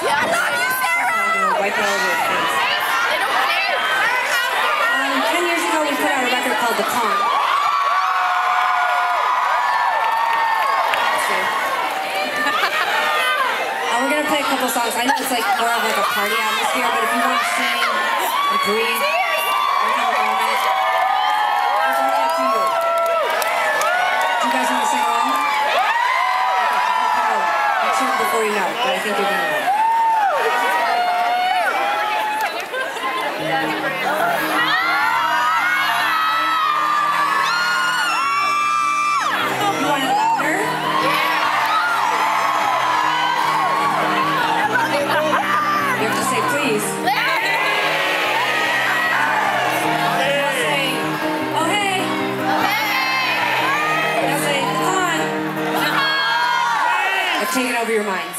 I love you, Sarah! Wipe it all over your face. They don't care. 10 years ago, we put out a record called The Con. We're gonna play a couple songs. I know it's like more of like a party atmosphere, but if you want to sing and breathe and have a moment, it's really up to you. Do you guys want to sing along? Okay, I'll come over. I'll tune before you know, but I think you're gonna know. You want it louder? You have to say please. Now say, oh hey. Now say, come on. I've taken over your minds.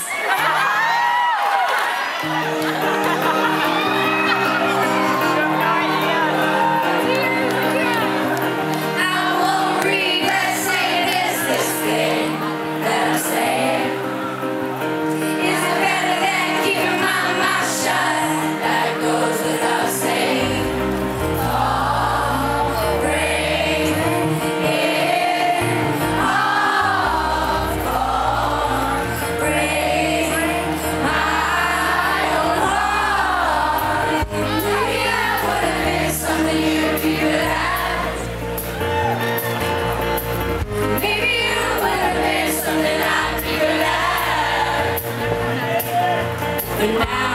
But now